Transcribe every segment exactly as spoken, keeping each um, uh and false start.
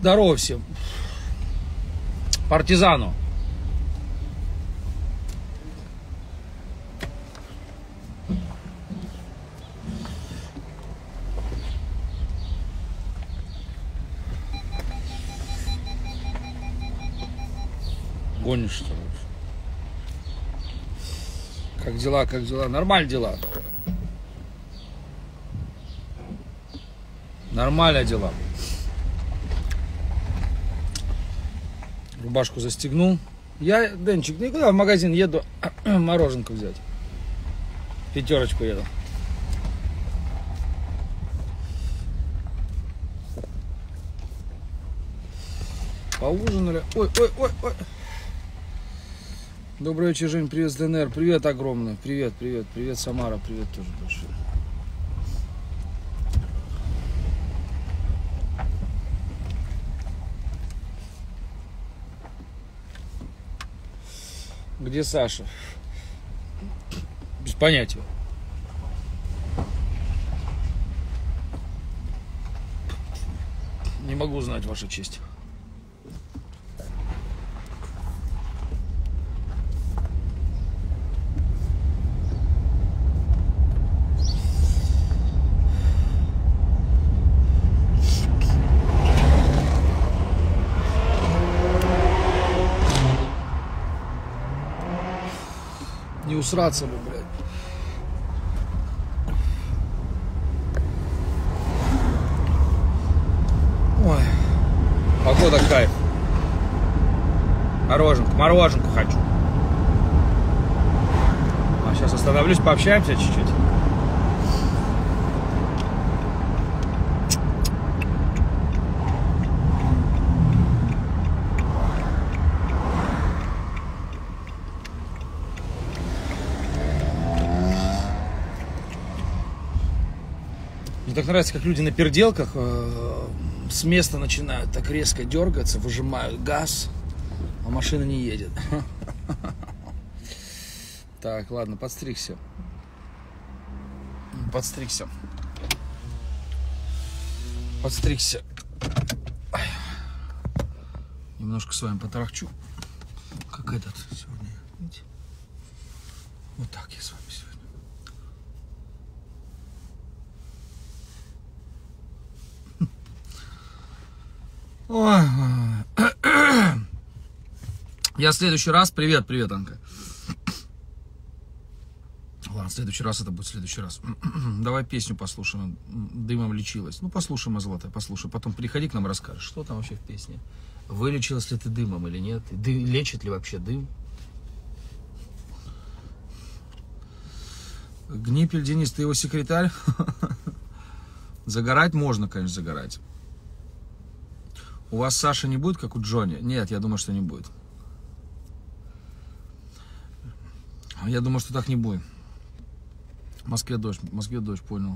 Здорово всем. Партизану. Гонишь, что ли? Как дела, как дела? Нормально дела. Нормально дела. Рубашку застегнул. Я, Денчик, никуда в магазин еду мороженку взять. Пятерочку еду. Поужинали. Ой, ой, ой, ой. Добрый вечер, Жень. Привет с ДНР. Привет огромный. Привет, привет, привет, Самара. Привет тоже большой. Где Саша? Без понятия. Не могу знать, ваша честь. Не усраться бы, блядь. Ой, погода кайф. Мороженку, мороженку хочу. А сейчас остановлюсь, пообщаемся чуть-чуть. Мне так нравится, как люди на переделках э, с места начинают так резко дергаться, выжимают газ, а машина не едет. Так, ладно, подстригся. Подстригся. Подстригся. Немножко с вами потарахчу. Как этот сегодня. Видите? Вот так я с вами сегодня. Ой. Я в следующий раз... Привет, привет, Анка. Ладно, в следующий раз это будет в следующий раз. Давай песню послушаем. Дымом лечилась. Ну, послушай, моя золотая, послушай. Потом приходи к нам, расскажешь, что там вообще в песне. Вылечилась ли ты дымом или нет? Ды... Лечит ли вообще дым? Гнипель Денис, ты его секретарь? Загорать можно, конечно, загорать. У вас Саша не будет, как у Джонни? Нет, я думаю, что не будет. Я думаю, что так не будет. В Москве дождь, в Москве дождь, понял.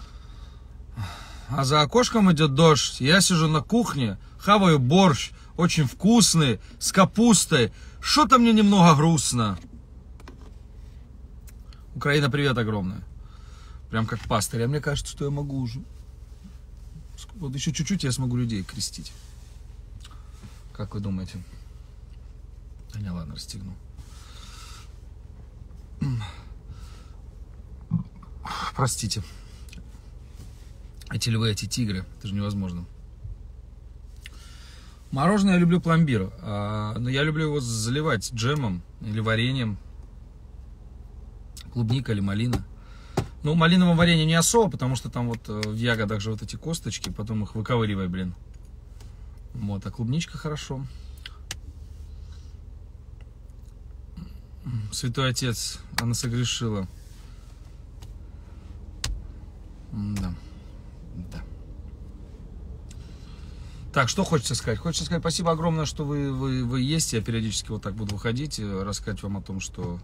А за окошком идет дождь. Я сижу на кухне, хаваю борщ, очень вкусный, с капустой. Что-то мне немного грустно. Украина, привет огромное. Прям как пастырь. А мне кажется, что я могу уже. Вот еще чуть-чуть я смогу людей крестить. Как вы думаете? Да не, ладно, расстегну. Простите. Эти львы, эти тигры, это же невозможно. Мороженое я люблю пломбир, но я люблю его заливать джемом или вареньем. Клубника или малина. Ну, малиновое варенье не особо, потому что там вот в ягодах же вот эти косточки, потом их выковыривай, блин. Вот, а клубничка хорошо. Святой Отец, она согрешила. Да. Да. Так, что хочется сказать? Хочется сказать спасибо огромное, что вы, вы, вы есть. Я периодически вот так буду выходить, рассказать вам о том, что,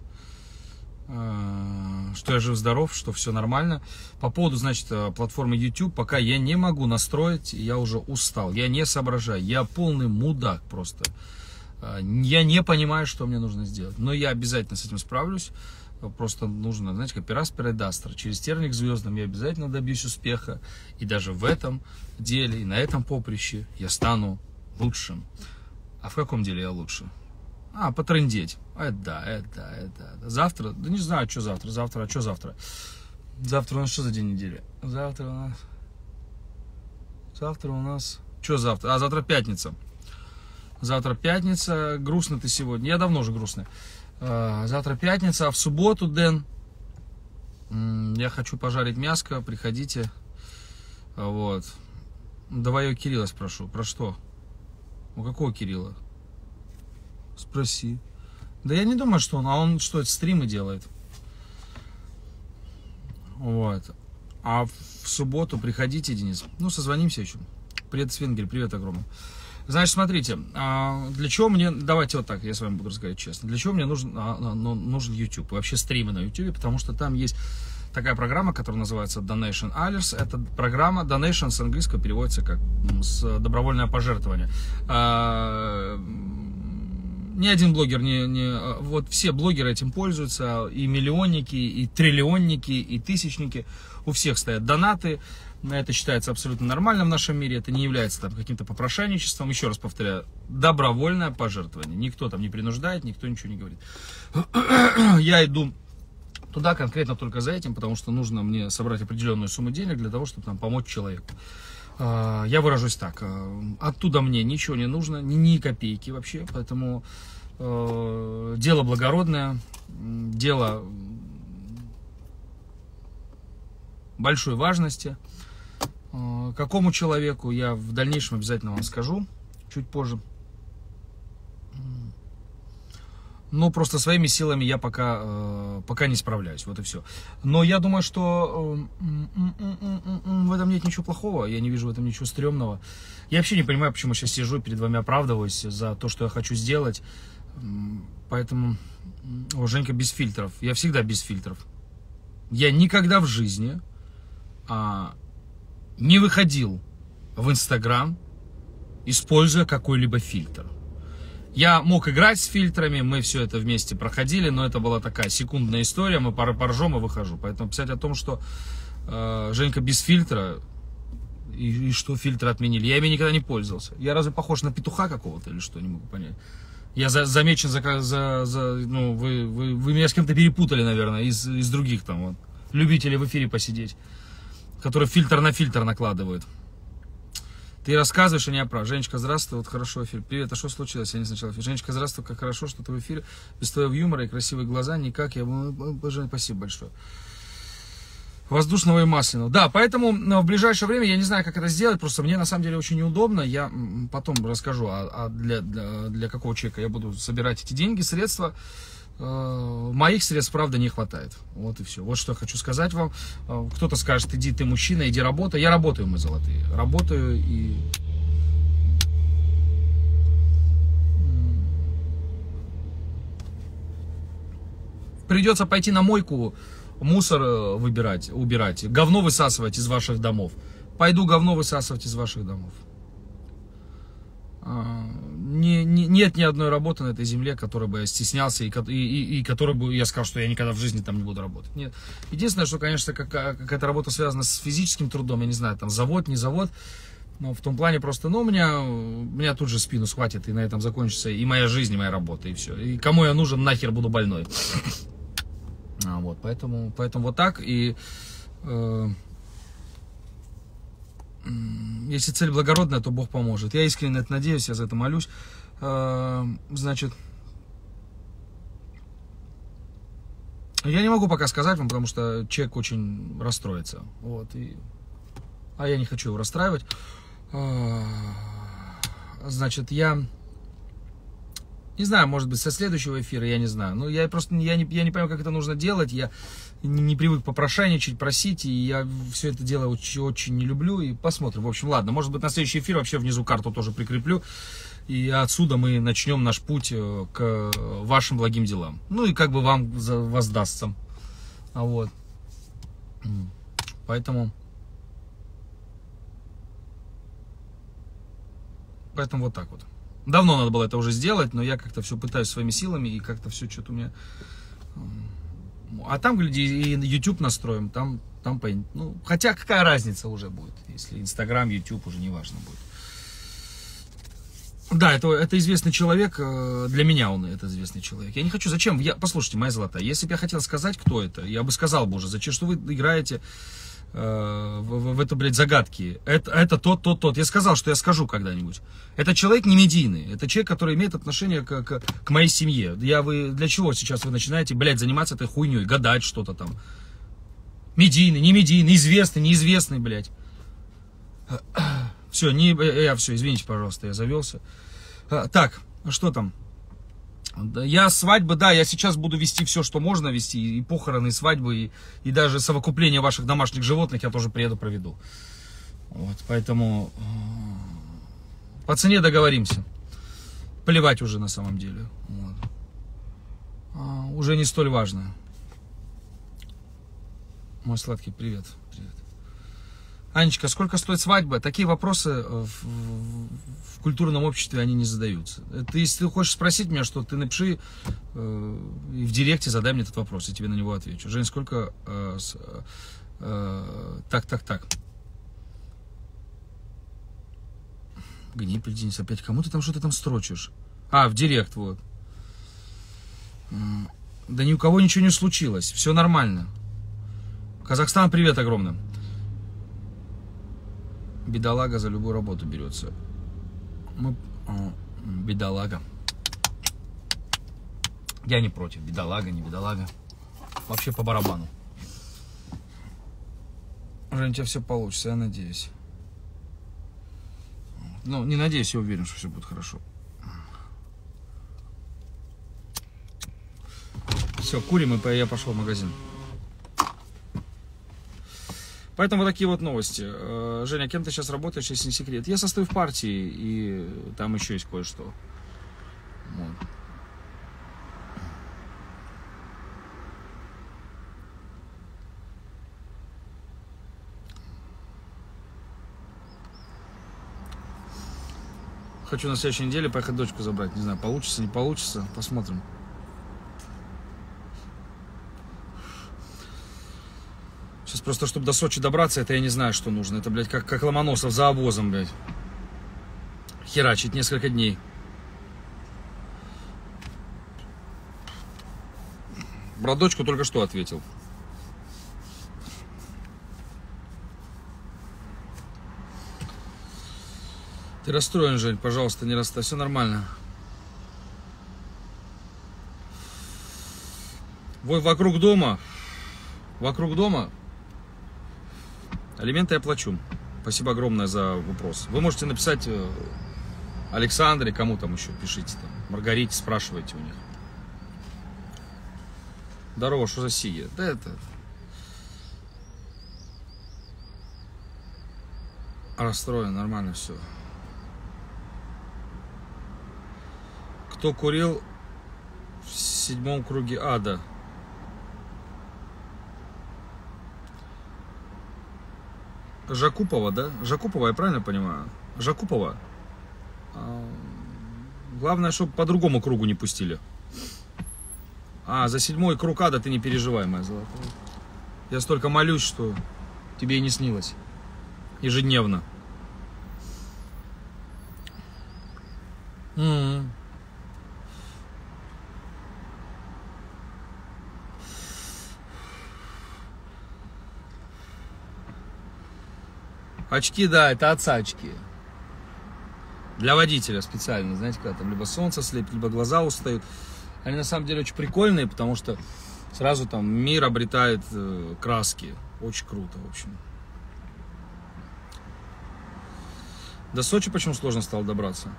э, что я жив-здоров, что все нормально. По поводу, значит, платформы YouTube, пока я не могу настроить, я уже устал. Я не соображаю, я полный мудак просто. Я не понимаю, что мне нужно сделать. Но я обязательно с этим справлюсь. Просто нужно, знаете, как пера с передастра. Через терник звездам я обязательно добьюсь успеха. И даже в этом деле, и на этом поприще я стану лучшим. А в каком деле я лучше? А, потрындеть. Это да, это да, это да. Завтра? Да не знаю, что завтра. Завтра, а что завтра? Завтра у нас что за день недели? Завтра у нас... Завтра у нас... Что завтра? А, завтра пятница. Завтра пятница. Грустно ты сегодня. Я давно уже грустный. А, завтра пятница, а в субботу, Дэн, я хочу пожарить мяско. Приходите. Вот. Давай я Кирилла спрошу. Про что? У какого Кирилла? Спроси. Да я не думаю, что он... А он что, стримы делает? Вот. А в субботу приходите, Денис. Ну, созвонимся еще. Привет, Свенгель, привет огромный. Значит, смотрите, для чего мне... Давайте вот так, я с вами буду разговаривать честно. Для чего мне нужен, нужен YouTube? Вообще стримы на YouTube, потому что там есть такая программа, которая называется Donation Alerts. Это программа, Donation с английского переводится как с добровольное пожертвование. Ни один блогер, не, не, вот все блогеры этим пользуются, и миллионники, и триллионники, и тысячники, у всех стоят донаты, это считается абсолютно нормально в нашем мире, это не является там каким-то попрошайничеством, еще раз повторяю, добровольное пожертвование, никто там не принуждает, никто ничего не говорит. Я иду туда конкретно только за этим, потому что нужно мне собрать определенную сумму денег для того, чтобы там помочь человеку. Я выражусь так, оттуда мне ничего не нужно, ни, ни копейки вообще, поэтому э, дело благородное, дело большой важности. Э, какому человеку, я в дальнейшем обязательно вам скажу, чуть позже. Но просто своими силами я пока, э, пока не справляюсь, вот и все. Но я думаю, что э, в этом нет ничего плохого, я не вижу в этом ничего стрёмного. Я вообще не понимаю, почему сейчас сижу перед вами, оправдываюсь за то, что я хочу сделать. Поэтому, о, Женька без фильтров, я всегда без фильтров. Я никогда в жизни а, не выходил в Инстаграм, используя какой-либо фильтр. Я мог играть с фильтрами, мы все это вместе проходили, но это была такая секундная история, мы поржем и выхожу. Поэтому писать о том, что э, Женька без фильтра, и, и что фильтры отменили, я ими никогда не пользовался. Я разве похож на петуха какого-то или что, не могу понять. Я за, замечен за, за, за ну, вы, вы, вы меня с кем-то перепутали, наверное, из, из других там вот, любителей в эфире посидеть, которые фильтр на фильтр накладывают. Ты рассказываешь, а не оправ. Женечка, здравствуй, вот хорошо эфир. Привет, а что случилось? Я не сначала эфир. Женечка, здравствуй, как хорошо, что ты в эфире. Без твоего юмора и красивые глаза никак. Я... Женя, спасибо большое. Воздушного и масляного. Да, поэтому в ближайшее время я не знаю, как это сделать. Просто мне на самом деле очень неудобно. Я потом расскажу, а, а для, для, для какого человека я буду собирать эти деньги, средства. Моих средств, правда, не хватает. Вот и все. Вот что я хочу сказать вам. Кто-то скажет, иди ты мужчина, иди работай. Я работаю, мы золотые. Работаю и... Придется пойти на мойку, мусор выбирать, убирать, говно высасывать из ваших домов. Пойду говно высасывать из ваших домов. Не, не, нет ни одной работы на этой земле, которой бы я стеснялся и, и, и, и которой бы я сказал, что я никогда в жизни там не буду работать. Нет. Единственное, что, конечно, какая-то работа связана с физическим трудом, я не знаю, там завод, не завод, но в том плане просто, ну, у меня, у меня тут же спину схватит, и на этом закончится и моя жизнь, и моя работа, и все. И кому я нужен, нахер буду больной. А, вот, поэтому, поэтому вот так, и... Э, Если цель благородная, то Бог поможет. Я искренне на это надеюсь, я за это молюсь. Значит, я не могу пока сказать вам, потому что человек очень расстроится. Вот, и... А я не хочу его расстраивать. Значит, я... Не знаю, может быть, со следующего эфира, я не знаю. Но я просто я не, я не понимаю, как это нужно делать. Я не, не привык попрошайничать, просить. И я все это дело очень, очень не люблю. И посмотрим. В общем, ладно. Может быть, на следующий эфир вообще внизу карту тоже прикреплю. И отсюда мы начнем наш путь к вашим благим делам. Ну и как бы вам воздастся. А вот. Поэтому... Поэтому вот так вот. Давно надо было это уже сделать, но я как-то все пытаюсь своими силами, и как-то все что-то у меня... А там, гляди, и YouTube настроим, там, там... Ну, хотя какая разница уже будет, если Инстаграм, YouTube уже не важно будет. Да, это, это известный человек, для меня он это известный человек. Я не хочу, зачем, я, послушайте, моя золотая, если бы я хотел сказать, кто это, я бы сказал бы уже, зачем, что вы играете э, в, в это, блядь, загадки. Это, это тот, тот, тот. Я сказал, что я скажу когда-нибудь. Это человек не медийный, это человек, который имеет отношение к, к, к моей семье. Я, вы, для чего сейчас вы начинаете, блядь, заниматься этой хуйней, гадать что-то там? Медийный, не медийный, известный, неизвестный, блядь. Все, не, я все, извините, пожалуйста, я завелся. Так, что там? Я свадьбы, да, я сейчас буду вести все, что можно вести, и похороны, и свадьбы, и, и даже совокупление ваших домашних животных я тоже приеду, проведу. Вот, поэтому по цене договоримся. Плевать уже на самом деле. Вот. А, уже не столь важно. Мой сладкий, привет. Привет. Анечка, сколько стоит свадьба? Такие вопросы в, в, в культурном обществе они не задаются. Это, если ты хочешь спросить меня, что ты напиши э, и в директе задай мне этот вопрос, я тебе на него отвечу. Жень, сколько... Э, с, э, так, так, так. Гнипель, Денис, опять кому ты там что-то там строчишь? А, в директ, вот. Да ни у кого ничего не случилось, все нормально. Казахстан, привет огромный. Бедолага за любую работу берется. Мы... О, бедолага. Я не против. Бедолага, не бедолага. Вообще по барабану. Жень, у тебя все получится, я надеюсь. Ну, не надеюсь, я уверен, что все будет хорошо. Все, курим, и я пошел в магазин. Поэтому вот такие вот новости. Женя, кем ты сейчас работаешь, если не секрет? Я состою в партии, и там еще есть кое-что. Вот. Хочу на следующей неделе поехать дочку забрать. Не знаю, получится, не получится. Посмотрим. Сейчас просто, чтобы до Сочи добраться, это я не знаю, что нужно. Это, блядь, как, как Ломоносов за обозом, блядь. Херачить несколько дней. Брат дочку только что ответил. Ты расстроен, Жень, пожалуйста, не расстроен. Все нормально. Вот вокруг дома. Вокруг дома. Алименты я плачу. Спасибо огромное за вопрос. Вы можете написать Александре, кому там еще пишите, там, Маргарите, спрашивайте у них. Здорово, что за сиги? Да это... Расстроен, нормально все. Кто курил в седьмом круге ада? Жакупова, да? Жакупова, я правильно понимаю? Жакупова. А, главное, чтобы по другому кругу не пустили. А, за седьмой круг ада ты не переживай, моя золотая. Я столько молюсь, что тебе и не снилось. Ежедневно. М-м. Очки, да, это отца очки. Для водителя специально, знаете, когда там либо солнце слепит, либо глаза устают. Они на самом деле очень прикольные, потому что сразу там мир обретает э, краски. Очень круто, в общем. До Сочи почему сложно стало добраться?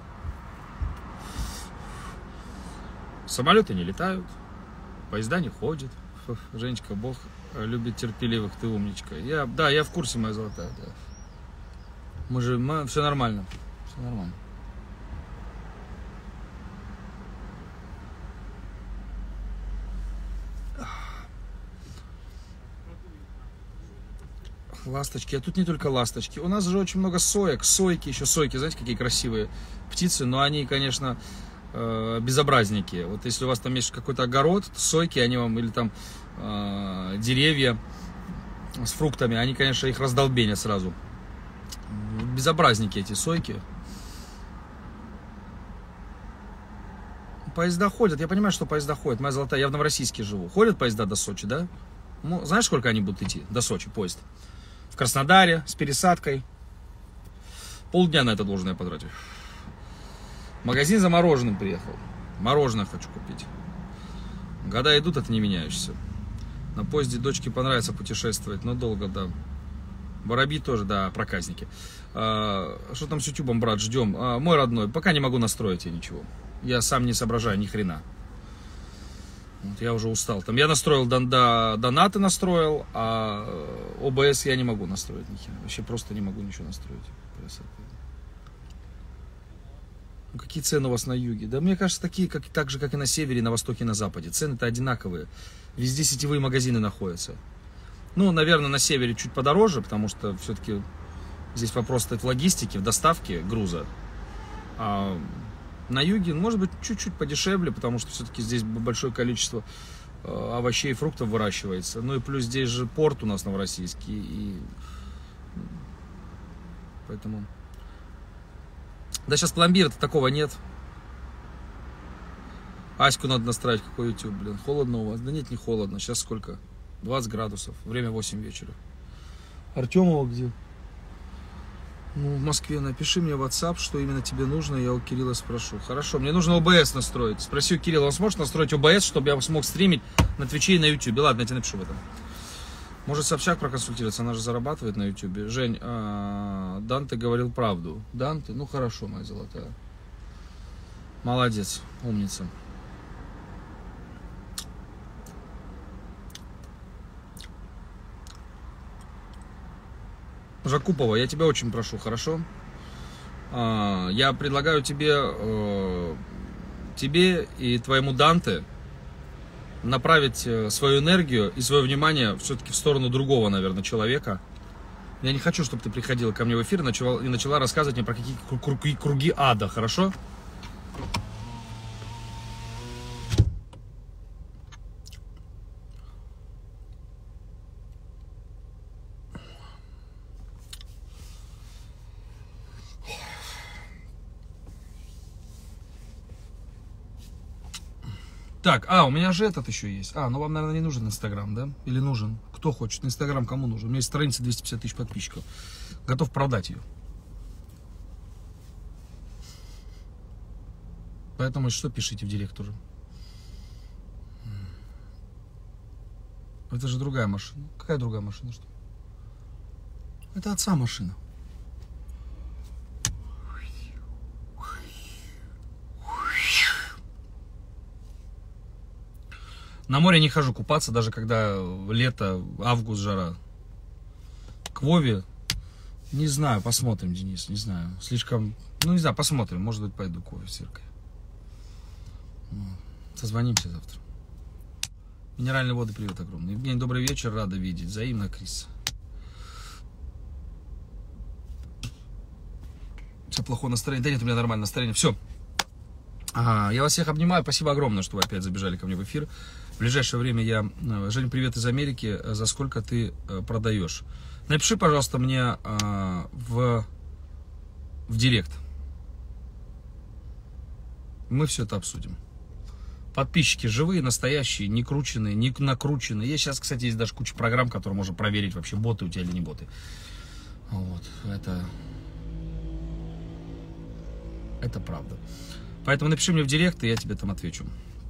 Самолеты не летают, поезда не ходят. Женечка, Бог любит терпеливых, ты умничка. Я, да, я в курсе, моя золотая, да. Мы же, мы, все нормально, все нормально. Ласточки, а тут не только ласточки. У нас же очень много соек, сойки, еще сойки, знаете, какие красивые птицы, но они, конечно, э, безобразники. Вот если у вас там есть какой-то огород, сойки, они вам, или там э, деревья с фруктами, они, конечно, их раздолбенят сразу. Безобразники эти сойки. Поезда ходят, я понимаю, что поезда ходят. Моя золотая, я в Новороссийске живу. Ходят поезда до Сочи, да? Ну, знаешь, сколько они будут идти до Сочи, поезд? В Краснодаре, с пересадкой. Полдня на это должен я потратить. В магазин за мороженым приехал. Мороженое хочу купить. Года идут, это не меняешься. На поезде дочке понравится путешествовать, но долго, да. Воробьи тоже, да, проказники. А, что там с ютубом, брат, ждем? А, мой родной, пока не могу настроить я ничего. Я сам не соображаю ни хрена. Вот я уже устал. Там я настроил дон, до, донаты, настроил, а о бэ эс я не могу настроить ни хрена. Вообще просто не могу ничего настроить. Ну, какие цены у вас на юге? Да мне кажется, такие, как, так же, как и на севере, на востоке, на западе. Цены-то одинаковые. Везде сетевые магазины находятся. Ну, наверное, на севере чуть подороже, потому что все-таки здесь вопрос стоит в логистике, в доставке груза. А на юге, может быть, чуть-чуть подешевле, потому что все-таки здесь большое количество э, овощей и фруктов выращивается. Ну и плюс здесь же порт у нас новороссийский. И... Поэтому... Да сейчас пломбира-то такого нет. Аську надо настраивать, какой YouTube, блин. Холодно у вас? Да нет, не холодно. Сейчас сколько? двадцать градусов. Время восемь вечера. Артемова где? Ну, в Москве. Напиши мне в WhatsApp, что именно тебе нужно, я у Кирилла спрошу. Хорошо, мне нужно о бэ эс настроить. Спроси у Кирилла, он сможет настроить о бэ эс, чтобы я смог стримить на Твиче и на YouTube? Ладно, я тебе напишу в этом. Может, Собчак проконсультироваться, она же зарабатывает на YouTube. Жень, а, Данте говорил правду. Данте, ну хорошо, моя золотая. Молодец, умница. Жакупова, я тебя очень прошу, хорошо? А, я предлагаю тебе, э, тебе и твоему Данте направить свою энергию и свое внимание все-таки в сторону другого, наверное, человека. Я не хочу, чтобы ты приходила ко мне в эфир и начала, и начала рассказывать мне про какие круги, круги ада, хорошо? Так, а, у меня же этот еще есть. А, ну вам, наверное, не нужен Инстаграм, да? Или нужен? Кто хочет? Инстаграм кому нужен? У меня есть страница двести пятьдесят тысяч подписчиков. Готов продать ее. Поэтому что пишите в директ уже? Это же другая машина. Какая другая машина? Что? Это отца машина. На море не хожу купаться, даже когда лето, август, жара. К Вове, не знаю, посмотрим, Денис, не знаю. Слишком, ну не знаю, посмотрим, может быть, пойду к Вове в церковь. Созвонимся завтра. Минеральные воды, привет огромный. Евгений, добрый вечер, рада видеть. Взаимно, Крис. Все, плохое настроение. Да нет, у меня нормальное настроение. Все. Ага, я вас всех обнимаю. Спасибо огромное, что вы опять забежали ко мне в эфир. В ближайшее время я... Женя, привет из Америки. За сколько ты продаешь? Напиши, пожалуйста, мне в, в директ. Мы все это обсудим. Подписчики живые, настоящие, не крученные, не накрученные. Есть сейчас, кстати, есть даже куча программ, которые можно проверить, вообще боты у тебя или не боты. Вот, это... Это правда. Поэтому напиши мне в директ, и я тебе там отвечу.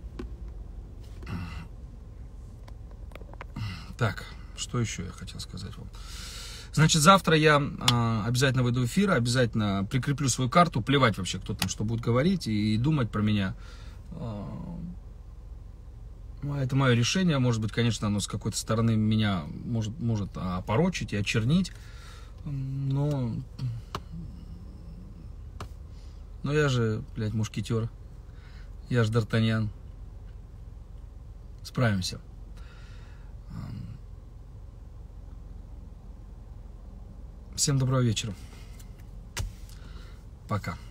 Так, что еще я хотел сказать вам? Значит, завтра я э, обязательно выйду в эфир, обязательно прикреплю свою карту, плевать вообще, кто там что будет говорить и, и думать про меня. Э, это мое решение, может быть, конечно, оно с какой-то стороны меня может, может опорочить и очернить, но... Но я же, блядь, мушкетер, я же Д'Артаньян. Справимся. Всем доброго вечера. Пока.